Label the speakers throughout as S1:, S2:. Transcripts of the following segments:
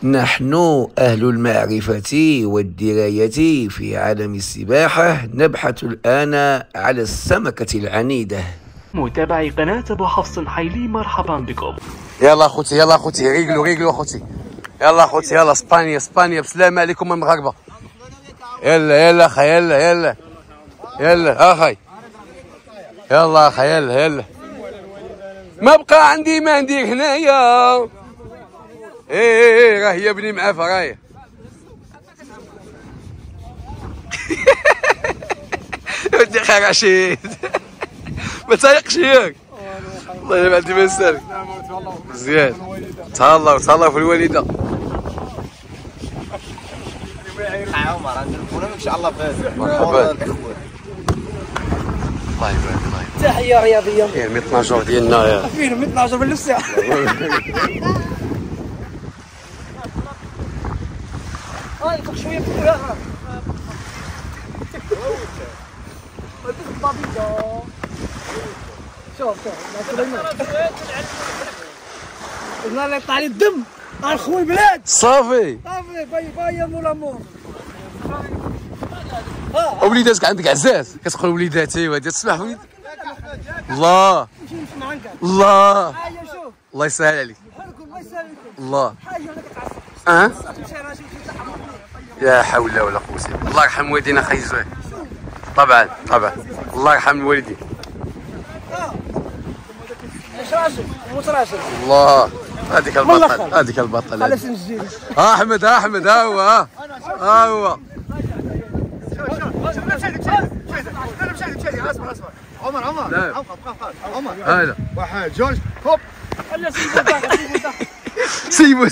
S1: نحن أهل المعرفة والدراية في عالم السباحة نبحث الآن على السمكة العنيدة.
S2: متابعي قناة أبو حفص حيلي، مرحبا بكم.
S1: يلا أخوتي يلا أخوتي، ريقلوا أخوتي، يلا أخوتي يلا. اسبانيا بسلامة عليكم المغاربة. يلا أخي يلا أخي، يلا أخي يلا. ما بقى عندي ما ندير هنايا. راه هي بني معافى راهي. ودي اخي رشيد ما تايقش ياك، والله ما عندي ما نسالك. مزيان، تهلاو في الوالده.
S3: عمر عندنا ان شاء الله فاز.
S1: مرحبا، الله يبارك الله.
S3: تحيه رياضيه
S1: فين 12 ديالنا يا
S3: فين 12 في الساعه. هاي فوق شويه خويا. شوف قلنا لك طلع لي الدم طال خويا البلاد.
S1: صافي
S3: باي مول امور.
S1: وليداتك عندك عزاز كتقول وليداتي وهادي تسمح وليد. الله الله يسهل عليك. الله يا حول ولا قوة. الله يرحم والدينا خي زوين. طبعا الله يرحم الوالدين. الله هذيك البطل احمد ها هو عمر هذا
S3: واحد جوج هوب.
S1: سيبو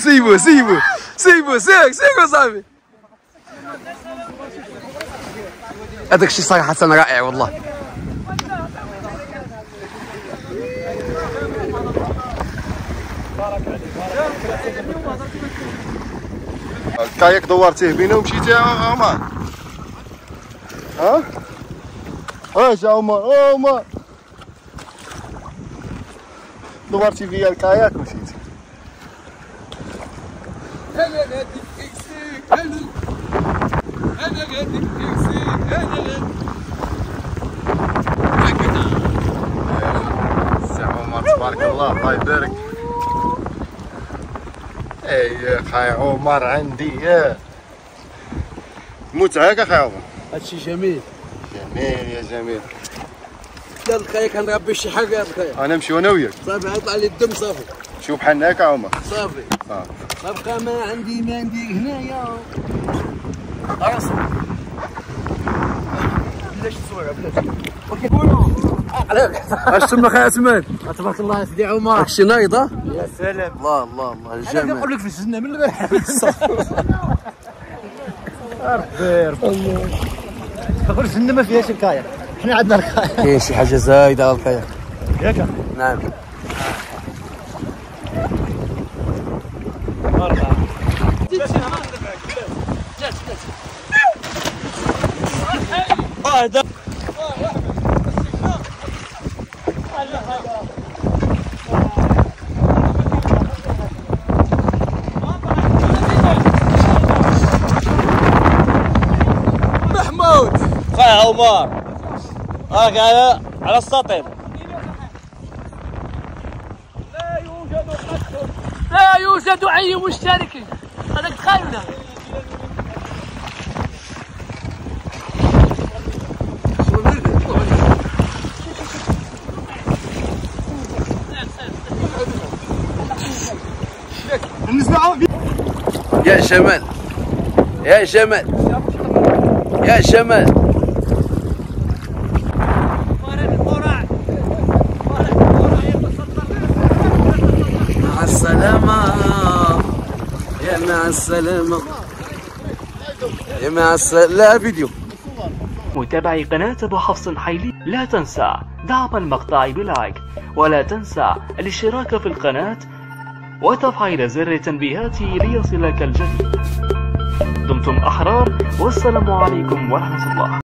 S1: صافي. هذاك الشيء صراحة رائع والله.
S4: الكاياك دورتيه بينا ومشيتي يا عمر. اش يا عمر دورتي فيا الكاياك ومشيتي. سي عمر تبارك الله يبارك. يا خاي عمر عندي متعة اخي عمر.
S3: هادشي جميل
S4: يا جميل.
S3: لا الخايا كنربي شي حاجه الخايا.
S4: انا نمشيو انا وياك
S3: صافي غيطلع لي الدم صافي.
S4: شوف بحال هكا عمر
S3: صافي ما بقى ما عندي ما ندير هنايا. بلاش تصوير بلاش.
S1: اش تما خاي عثمان؟
S3: تبارك الله يا سيدي عمر.
S1: داكشي نايض.
S3: يا سلام.
S1: الله الجمال.
S3: انا كنقول لك في الجنه من غير ربي كنقول الجنه ما فيهاش الكاياك، حنا عندنا الكاياك.
S1: كاين شي حاجه زايده على الكاياك
S3: ياك؟
S1: نعم. محمود
S5: خويا عمر راك على السطيل.
S6: لا يوجد أي مشترك. هذاك تخيلنا.
S1: يا جمال مع السلامة يا مع السلامة لا فيديو.
S2: متابعي قناة أبو حفص حيلي، لا تنسى دعم المقطع بلايك، ولا تنسى الاشتراك في القناة وتفعيل زر التنبيهات ليصلك الجديد. دمتم أحرار، والسلام عليكم ورحمة الله.